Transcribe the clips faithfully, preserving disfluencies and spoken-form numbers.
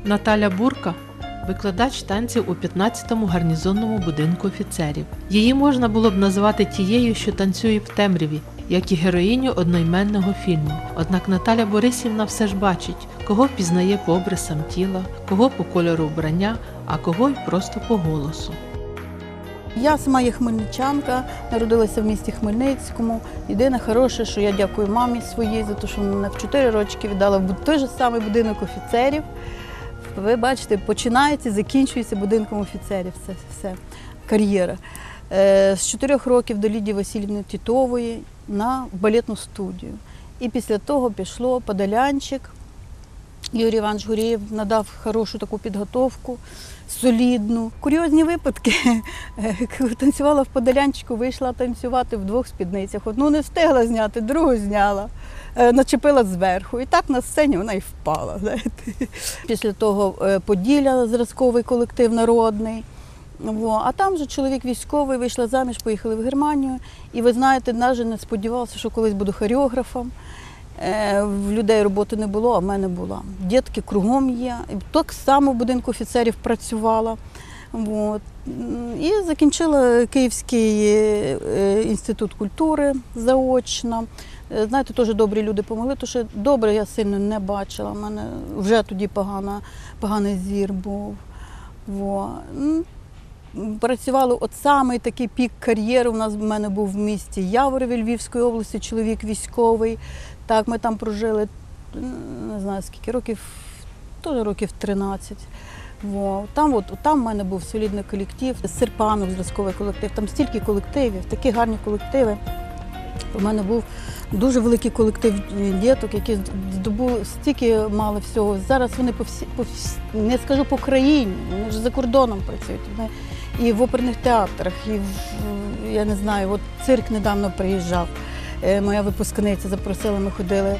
Наталя Бурка – викладач танців у п'ятнадцятому гарнізонному будинку офіцерів. Її можна було б назвати тією, що танцює в темряві, як і героїню одноіменного фільму. Однак Наталя Борисівна все ж бачить, кого впізнає по обрисам тіла, кого по кольору вбрання, а кого й просто по голосу. Я сама є хмельничанка, народилася в місті Хмельницькому. Єдине хороше, що я дякую мамі своїй за те, що мене в чотири рочки віддала в той же самий будинок офіцерів. Ви бачите, починається і закінчується будинком офіцерів, це все, кар'єра. З чотирьох років до Лідії Васильівни Тітової на балетну студію. І після того пішло подолянчик. Юрій Іванович Гурєєв надав хорошу таку підготовку, солідну. Курйозні випадки. Танцювала в подолянчику, вийшла танцювати в двох спідницях. Одну не встигла зняти, другу зняла, начепила зверху. І так на сцені вона і впала. Знаєте. Після того Поділля, зразковий колектив народний. А там вже чоловік військовий, вийшла заміж, поїхали в Германію. І ви знаєте, навіть не сподівалася, що колись буду хореографом. В людей роботи не було, а в мене була. Дітки кругом є. Так само в будинку офіцерів працювала. От. І закінчила Київський інститут культури заочно. Знаєте, теж добрі люди допомогли, тому що добре я сильно не бачила. У мене вже тоді погана, поганий зір був. От. Працювали, от самий такий пік кар'єри у нас в мене був в місті Яворові Львівської області, чоловік військовий. Так, ми там прожили, не знаю скільки років, теж років тринадцять. Во. Там, от, там в мене був солідний колектив, Серпанов, зразковий колектив, там стільки колективів, такі гарні колективи. У мене був дуже великий колектив діток, які здобули, стільки мали всього. Зараз вони по всі, по всі, не скажу по країні, вони вже за кордоном працюють. Вони і в оперних театрах, і в, я не знаю, от цирк недавно приїжджав. Моя випускниця запросила, ми ходили,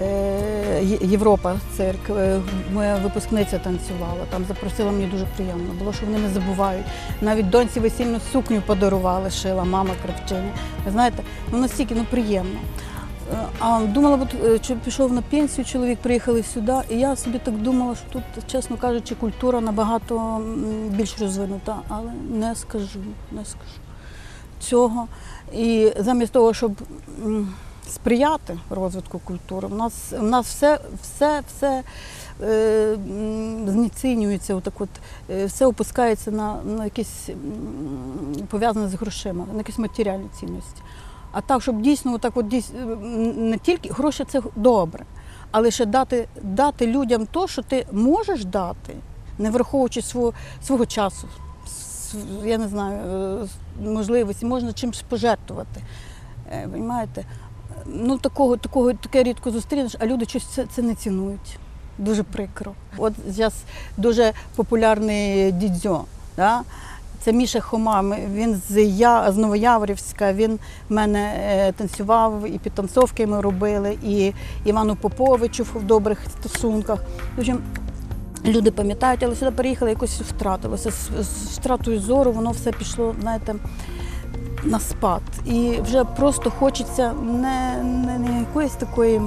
Європа цирк, моя випускниця танцювала, там запросила, мені дуже приємно було, що вони не забувають. Навіть доньці весільну сукню подарували, шила мама кравчиня. Ви знаєте, ну настільки, ну приємно. А думала, що пішов на пенсію, чоловік, приїхали сюди, і я собі так думала, що тут, чесно кажучи, культура набагато більш розвинута, але не скажу, не скажу цього. І замість того, щоб сприяти розвитку культури, у нас, у нас все, все, все е, знецінюється, отак от, все опускається на, на якісь пов'язане з грошима, на якісь матеріальні цінності. А так, щоб дійсно, отак от, дійсно, не тільки гроші – це добре, але ще дати, дати людям те, що ти можеш дати, не враховуючи свого, свого часу. Я не знаю, можливості, можна чимось пожертвувати. Понимаєте? Ну, такого, такого, таке рідко зустрінеш, а люди щось це, це не цінують. Дуже прикро. От зараз дуже популярний дідзьо. Да? Це Міша Хома, він з, я, з Новояворівська, він в мене танцював, і підтанцовки ми робили, і Івану Поповичу в добрих стосунках. В общем, люди пам'ятають, але сюди переїхали, якось втратилося. З втратою зору воно все пішло, знаєте, на спад. І вже просто хочеться не, не, не якоїсь такої,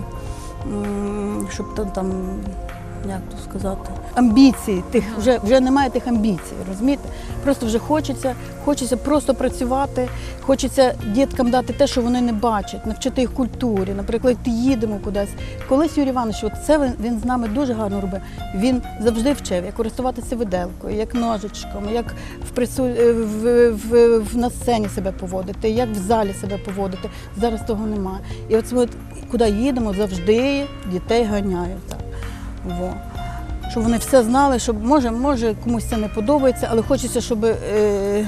щоб там, там як то сказати, амбіції, тих, вже, вже немає тих амбіцій, розумієте? Просто вже хочеться, хочеться просто працювати, хочеться діткам дати те, що вони не бачать, навчити їх культурі. Наприклад, їдемо кудись. Колись Юрій Іванович, от це він, він з нами дуже гарно робив. Він завжди вчив, як користуватися виделкою, як ножичками, як в, прису... в, в, в, на сцені себе поводити, як в залі себе поводити. Зараз того немає. І от, от куди їдемо, завжди дітей ганяють. Так. Во. Щоб вони все знали, щоб може, може комусь це не подобається, але хочеться, щоб е, е,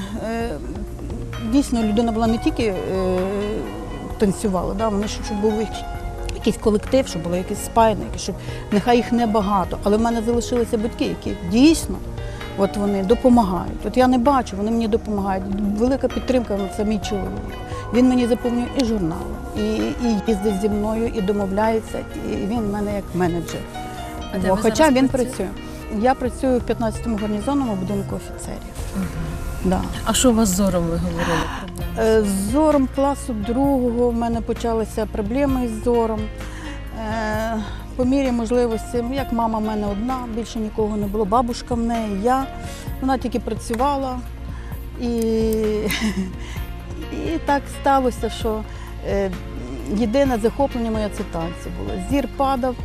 дійсно людина була не тільки е, танцювала, да, вони, щоб був якийсь колектив, щоб було якийсь спайник, щоб нехай їх небагато. Але в мене залишилися батьки, які дійсно от вони допомагають. От я не бачу, вони мені допомагають. Велика підтримка – це мій чоловік. Він мені заповнює і журнали, і, і їздить зі мною, і домовляється, і він в мене як менеджер. О, хоча він працює. Я працюю в п'ятнадцятому гарнізонному будинку офіцерів. Угу. Да. А що у вас з зором, ви говорили? З зором класу другого в мене почалися проблеми з зором. по мірі можливості, як мама в мене одна, більше нікого не було, бабушка в неї, я. Вона тільки працювала. І, і так сталося, що е, єдине захоплення моє це танці було. Зір падав.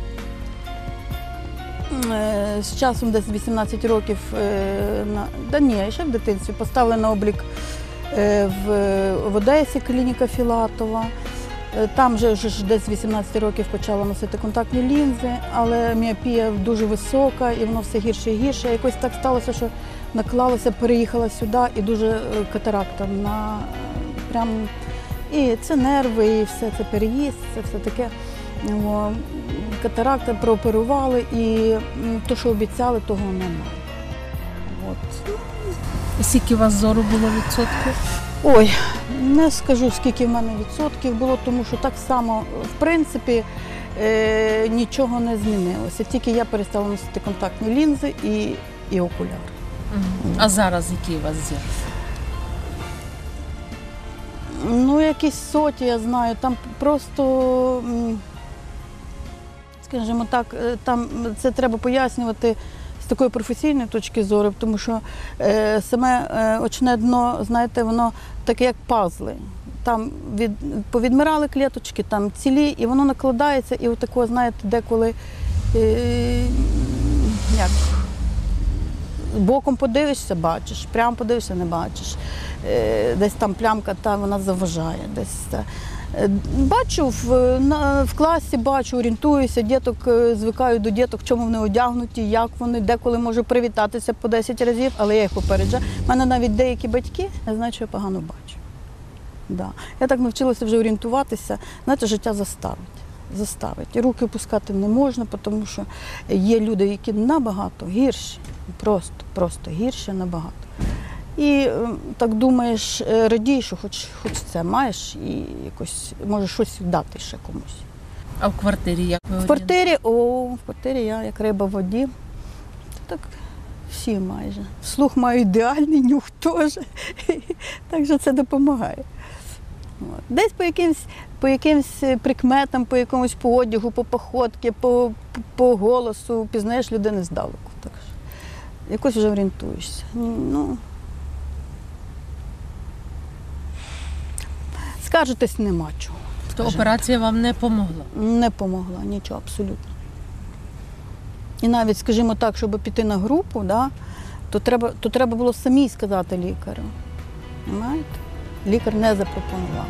Е, з часом десь вісімнадцять років, е, на, да ні, ще в дитинстві, поставили на облік е, в, в Одесі клініка Філатова. Е, там вже, вже десь вісімнадцять років почала носити контактні лінзи, але міопія дуже висока і воно все гірше і гірше. Якось так сталося, що наклалася, переїхала сюди і дуже катаракта на прям. І це нерви, і все це переїзд, це все таке. О, катаракта прооперували, і те, що обіцяли, того немає. От. І скільки у вас зору було відсотків? Ой, не скажу, скільки в мене відсотків було, тому що так само, в принципі, е, нічого не змінилося. Тільки я перестала носити контактні лінзи і, і окуляри. Угу. А зараз який у вас зір? Ну, якісь соті, я знаю, там просто, скажімо так, там це треба пояснювати з такої професійної точки зору, тому що е, саме е, очне дно, знаєте, воно таке як пазли. Там від, повідмирали клеточки, там цілі, і воно накладається, і отако, знаєте, деколи, е, як, боком подивишся, бачиш, прямо подивишся, не бачиш. Десь там плямка, та вона заважає. Десь. Бачу, в, на, в класі бачу, орієнтуюся, діток, звикаю до діток, в чому вони одягнуті, як вони, деколи можу привітатися по десять разів, але я їх попереджаю. У мене навіть деякі батьки, я знаю, що я погано бачу. Да. Я так навчилася вже орієнтуватися, знаєте, життя заставить. заставить. Руки опускати не можна, тому що є люди, які набагато гірші, просто, просто гірші набагато. І так думаєш, радієш, що хоч, хоч це маєш і якось можеш щось дати ще комусь. А в квартирі як ви? В квартирі, о, в квартирі я як риба в воді. Так всі майже. Слух маю ідеальний, нюх теж. Так що це допомагає. От. Десь по якимсь, по якимсь прикметам, по якомусь по одягу, по походці, по, по, по голосу пізнаєш людини здалеку. Так що якось вже орієнтуєшся. Ну, скаржитись нема чого. То операція вам не допомогла? Не допомогла, нічого, абсолютно. І навіть, скажімо так, щоб піти на групу, да, то, треба, то треба було самій сказати лікарю. Знаєте? Лікар не запропонував.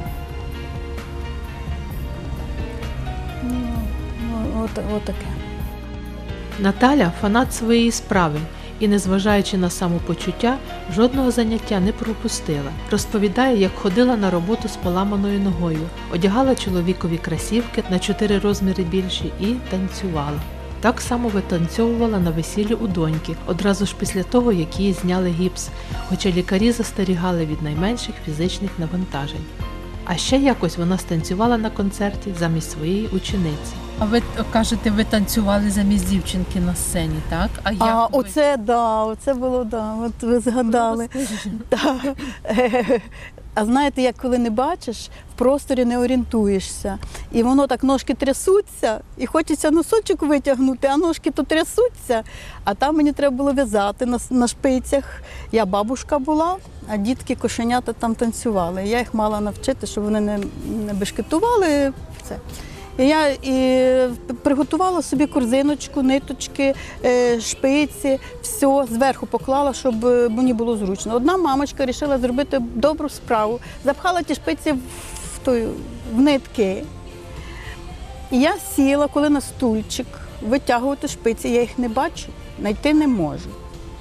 Ну, от, от таке. Наталя – фанат своєї справи і, незважаючи на самопочуття, жодного заняття не пропустила. Розповідає, як ходила на роботу з поламаною ногою, одягала чоловікові кросівки на чотири розміри більші і танцювала. Так само витанцьовувала на весіллі у доньки, одразу ж після того, як їй зняли гіпс, хоча лікарі застерігали від найменших фізичних навантажень. А ще якось вона станцювала на концерті замість своєї учениці. А ви кажете, ви танцювали замість дівчинки на сцені, так? А, як А ви? оце, да, оце було, да, от ви згадали. Да. А знаєте, як коли не бачиш, в просторі не орієнтуєшся. І воно так ножки трясуться, і хочеться носочок витягнути, а ножки то трясуться. А там мені треба було в'язати на, на шпицях. Я бабушка була, а дітки, кошенята там танцювали. Я їх мала навчити, щоб вони не, не бешкетували. Все. І я і приготувала собі корзиночку, ниточки, шпиці, все зверху поклала, щоб мені було зручно. Одна мамочка вирішила зробити добру справу, запхала ті шпиці в, той, в нитки. І я сіла, коли на стульчик, витягувати шпиці, я їх не бачу, знайти не можу.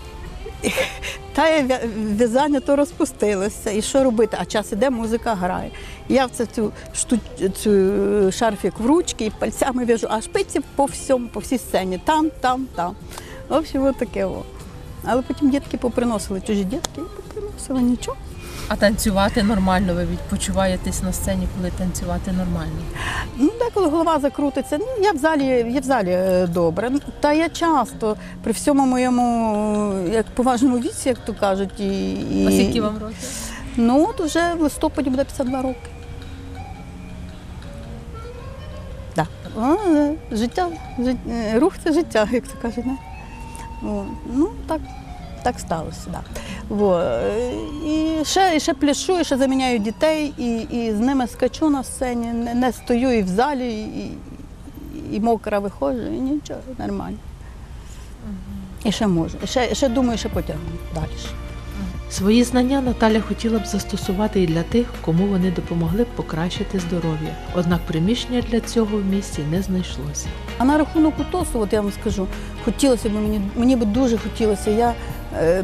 Та в'язання то розпустилося, і що робити? А час іде, музика грає. Я в цю, шту, цю шарфік в ручки і пальцями в'яжу, а шпиці по всьому, по всій сцені, там, там, там. В общем, ось таке. О. Але потім дітки поприносили, чужі дітки, і поприносили нічого. А танцювати нормально? Ви відпочиваєтесь на сцені, коли танцювати нормально? Ну, деколи голова закрутиться. Ну, я в залі, я в залі добре. Та я часто, при всьому моєму як поважному віці, як то кажуть. І, і... А скільки вам років? Ну, от вже в листопаді буде п'ятдесят два роки. Да. а, життя, жит- е, рух це життя, як це кажуть. Не? О, ну, так, так сталося, так. Да. Во. е, І ще, і ще пляшу, і ще заміняю дітей, і, і з ними скачу на сцені, не, не стою і в залі, і, і мокра виходжу, і нічого, нормально. І ще можу. І ще, ще думаю, ще потягну далі. Свої знання Наталя хотіла б застосувати і для тих, кому вони допомогли б покращити здоров'я. Однак приміщення для цього в місті не знайшлося. А на рахунок УТОСу, от я вам скажу, хотілося б мені, мені би дуже хотілося. Я е,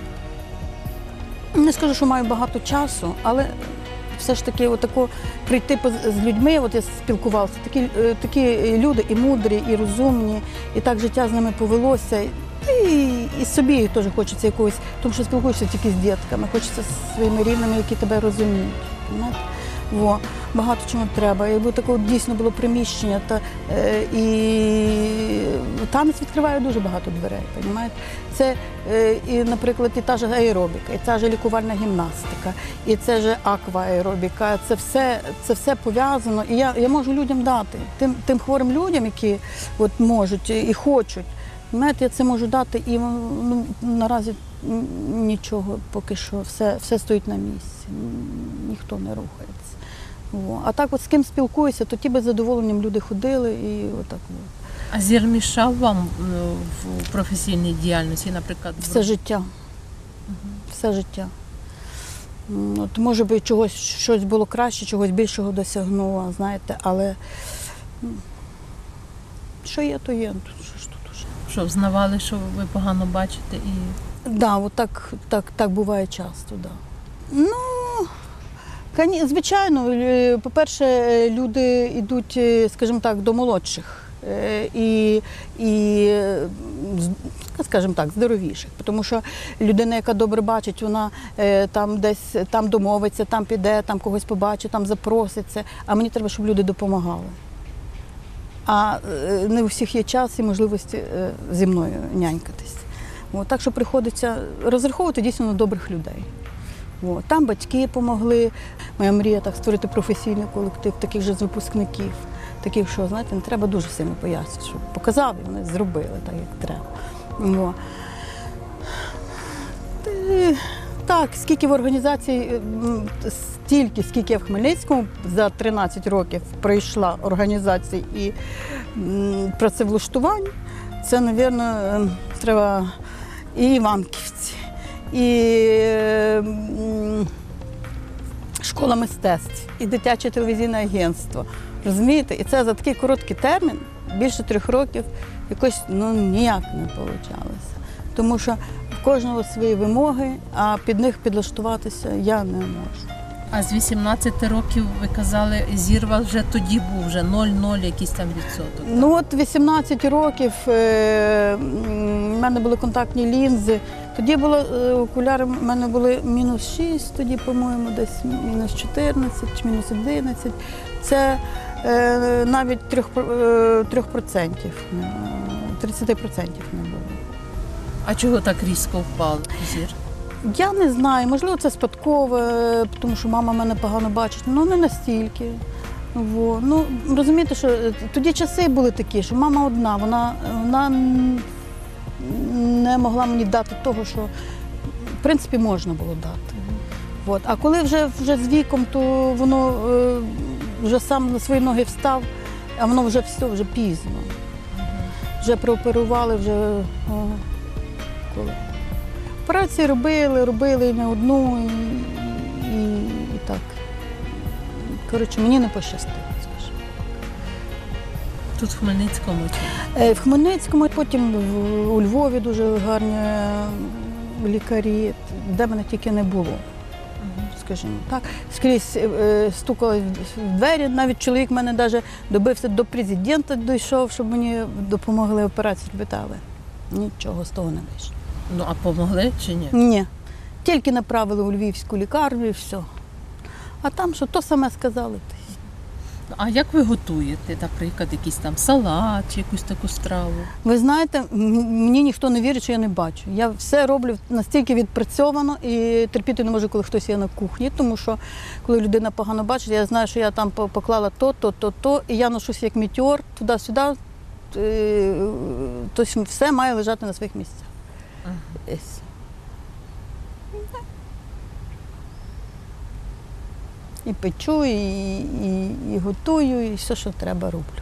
не скажу, що маю багато часу, але все ж таки отако прийти поз- з людьми, от я спілкувалася, такі, е, такі люди і мудрі, і розумні, і так життя з ними повелося. І, і собі теж хочеться якогось, тому що спілкуєшся тільки з дітками, хочеться зі своїми рідними, які тебе розуміють. Понимаєте? Во, багато чому треба. Якби таке дійсно було приміщення, та, е, і танець відкриває дуже багато дверей. Понимаєте? Це, е, і, наприклад, і та ж аеробіка, і та ж лікувальна гімнастика, і це ж аквааеробіка. Це все, це все пов'язано. І я, я можу людям дати, тим, тим хворим людям, які от, можуть і хочуть. Знаєте, я це можу дати, і ну, наразі нічого поки що, все, все стоїть на місці, ніхто не рухається. О. А так от з ким спілкуюся, то ті без задоволенням люди ходили і отак. От. А зір мішав вам ну, в професійній діяльності, наприклад? в- Все життя. Все життя. М, От, може би чогось, щось було краще, чогось більшого досягнула, знаєте, але м, що є, то є. Що ж тут уже? Що, взнавали, що ви погано бачите і... Так, да, от так, так, так буває часто, да. Ну, кані- звичайно, е, по-перше, е, люди йдуть, е, скажімо так, до молодших е, і, і е, з- скажімо так, здоровіших. Тому що людина, яка добре бачить, вона е, там десь там домовиться, там піде, там когось побачить, там запроситься. А мені треба, щоб люди допомагали. А е, не у всіх є час і можливості е, зі мною нянькатись. От, так що приходиться розраховувати дійсно на добрих людей. От, там батьки допомогли. Моя мрія так створити професійний колектив, таких же з випускників, таких, що, знаєте, не треба дуже сильно пояснити, що показали, вони зробили так, як треба. От. Ти- Так, скільки в організації, м, стільки, скільки я в Хмельницькому за тринадцять років пройшла організацій і м, працевлаштувань, це, мабуть, треба і Іванківці, і м, школа мистецтв, і дитяче телевізійне агентство. Розумієте? І це за такий короткий термін, більше трьох років, якось ну, ніяк не вийшло. Тому що в кожного свої вимоги, а під них підлаштуватися я не можу. А з вісімнадцяти років, ви казали, зір у вас вже тоді був, вже нуль-нуль якийсь там відсоток. Ну от вісімнадцять років е, м, в мене були контактні лінзи. Тоді було е, окуляри, в мене були мінус шість, тоді, по-моєму, десь мінус чотирнадцять, мінус одинадцять. Це е, навіть трьох, е, трьох процентів, не- тридцять процентів не було. А чого так різко впав зір? Я не знаю, можливо, це спадкове, тому що мама мене погано бачить, але не настільки. Во. Ну, розумієте, що тоді часи були такі, що мама одна, вона, вона не могла мені дати того, що в принципі можна було дати. От. А коли вже, вже з віком, то воно е, вже сам на свої ноги встав, а воно вже все, вже пізно. Вже прооперували, вже о, коли. Операції робили, робили не одну і, і, і так. Коротше, мені не пощастило, скажімо. Тут в Хмельницькому чи? Е, В Хмельницькому, потім в- у Львові дуже гарні е, лікарі, де мене тільки не було, скажімо так. Скрізь е, стукали в двері, навіть чоловік мене навіть добився до президента, дійшов, щоб мені допомогли операцію зробити, але нічого з того не вийшло. Ну, а помогли чи ні? Ні. Тільки направили у львівську лікарню і все. А там що, то саме сказали. А як ви готуєте, наприклад, якийсь там салат чи якусь таку страву? Ви знаєте, м- мені ніхто не вірить, що я не бачу. Я все роблю настільки відпрацьовано і терпіти не можу, коли хтось є на кухні, тому що коли людина погано бачить, я знаю, що я там по- поклала то, то, то, то, і я ношусь як метеор туди-сюди, е, тобто все має лежати на своїх місцях. Ага. Ось. І печу, і, і, і готую, і все, що треба, роблю.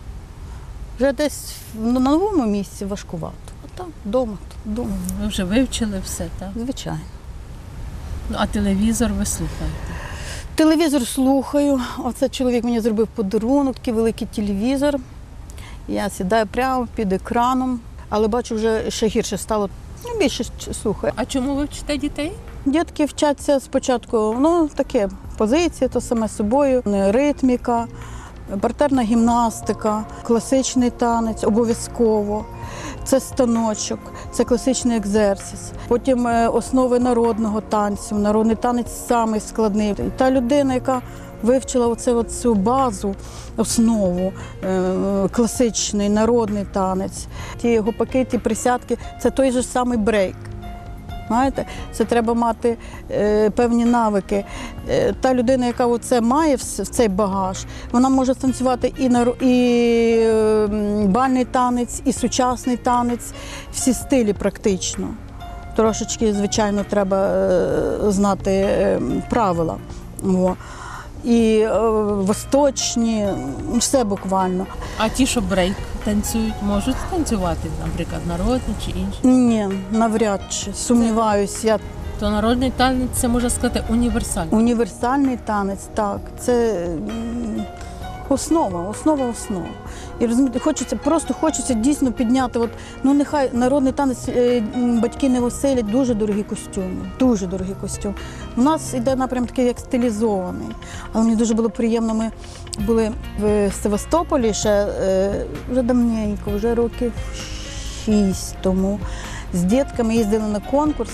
Вже десь на новому місці важкувато. А так, вдома, вдома, Ви вже вивчили все, так? звичайно. Ну, а телевізор ви слухаєте? Телевізор слухаю. Оце чоловік мені зробив подарунок, такий великий телевізор. Я сідаю прямо під екраном, але бачу, вже ще гірше стало. Ну, більше слухаю. А чому ви вчите дітей? Дітки вчаться спочатку, ну, таке, позиції, то саме собою, ритміка, партерна гімнастика, класичний танець, обов'язково. Це станочок, це класичний екзерсис. Потім е, основи народного танцю. Народний танець самий складний. І та людина, яка вивчила оце, оцю базу, основу, е, класичний народний танець, ті гопаки, ті присядки, це той же самий брейк. Знаєте, це треба мати е, певні навики. Е, та людина, яка оце має в, в цей багаж, вона може танцювати і, на, і е, бальний танець, і сучасний танець, всі стилі практично. Трошечки, звичайно, треба е, знати е, правила. О. І е, восточні, все буквально. А ті, що брейк танцюють, можуть танцювати, наприклад, народні чи інші? Ні, навряд чи, сумніваюсь, я. То народний танець, це можна сказати, універсальний. Універсальний танець, так, це м, основа, основа, основа. І розумієте, хочеться, просто хочеться дійсно підняти. От, ну нехай народний танець е, м, батьки не оселять, дуже дорогі костюми, дуже дорогі костюми. У нас йде напрям такий як стилізований. Але мені дуже було приємно, ми були в Севастополі ще е, вже давненько, вже років шість тому. З дітками їздили на конкурс.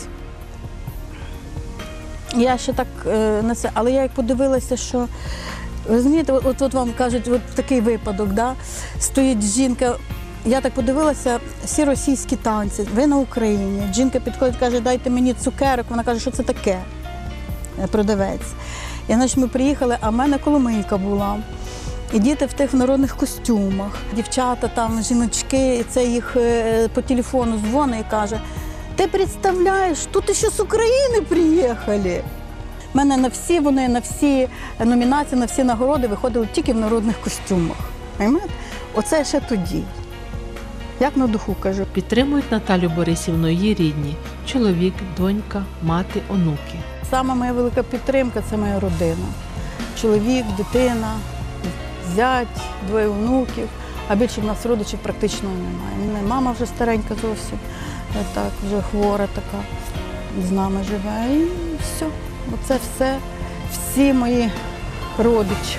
Я ще так е, на це, але я як подивилася, що розумієте, от, от, от вам кажуть, от такий випадок, да? Стоїть жінка, я так подивилася, всі російські танці, ви на Україні. Жінка підходить, каже, дайте мені цукерок, вона каже, що це таке, продавець. І значить, ми приїхали, а в мене коломийка була. І діти в тих народних костюмах, дівчата там, жіночки, і це їх е, по телефону дзвонить і каже, ти представляєш, тут ще з України приїхали. У мене на всі вони, на всі номінації, на всі нагороди виходили тільки в народних костюмах. Поймете? Оце ще тоді. Як на духу кажу. Підтримують Наталю Борисівну її рідні – чоловік, донька, мати, онуки. Сама моя велика підтримка – це моя родина. Чоловік, дитина, зять, двоє внуків, а більше в нас родичів практично немає. Мама вже старенька зовсім, так, вже хвора така, з нами живе. І все. Оце все, всі мої родичі.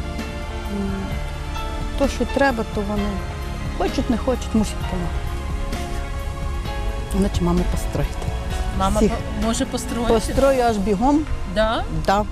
То, що треба, то вони хочуть, не хочуть, мусять допомогти. Іначе маму построїти. Мама Всіх. по- може построїти? Построю аж бігом, Да? да.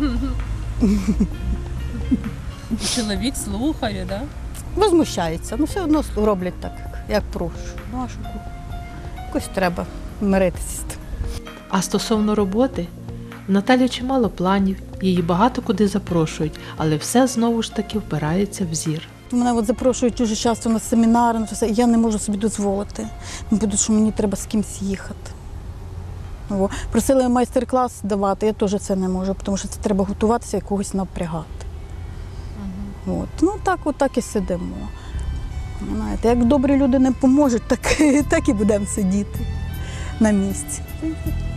І чоловік слухає, да? Возмущається, ну все одно роблять так, як прошу. Ну, а що тут? Якось треба миритися з тим. А стосовно роботи, в Наталі чимало планів, її багато куди запрошують, але все знову ж таки впирається в зір. Мене от запрошують дуже часто на семінари, на все. Я не можу собі дозволити, бо що мені треба з кимось їхати. О, просили майстер-клас давати, я теж це не можу, тому що це треба готуватися і когось напрягати. От. Ну так, от так і сидимо. Знаєте, як добрі люди не поможуть, так, так і будемо сидіти на місці.